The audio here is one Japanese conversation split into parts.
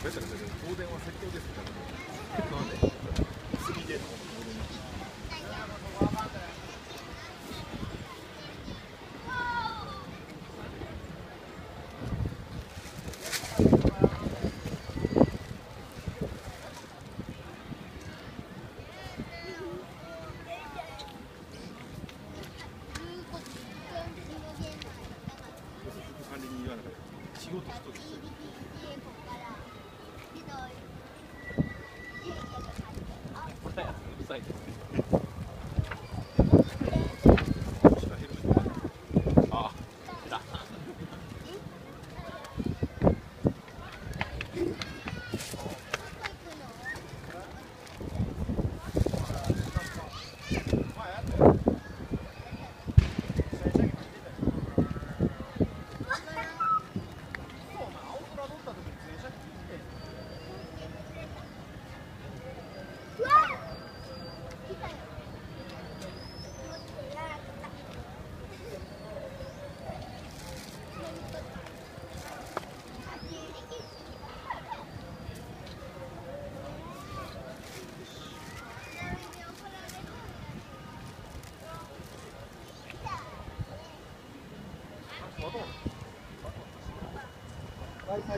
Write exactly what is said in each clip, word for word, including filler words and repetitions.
ベタベタで東電は窃盗ですみたいな。なんで？スリーディー の方の東電に。管理人言わなかった。仕事一つしてる。うるさいですね。ああ、来た。あ、はいはい。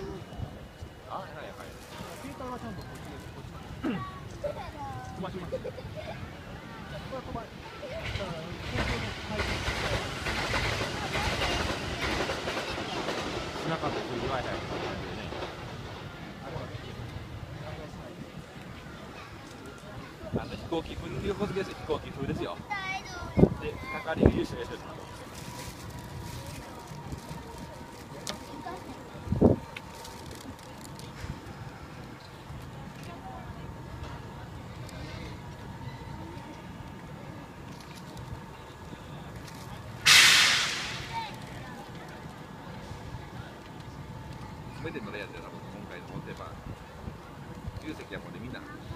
フィルターはちゃんとこっちです。こっちの飛ばします。これは飛ばだからしなかったというワイヤーとかなんでね。あの飛行機風、横付けですよ。飛行機風ですよ。で、係が優秀です。全てのレイヤーで多分今回の本定番、重積はもうでみんな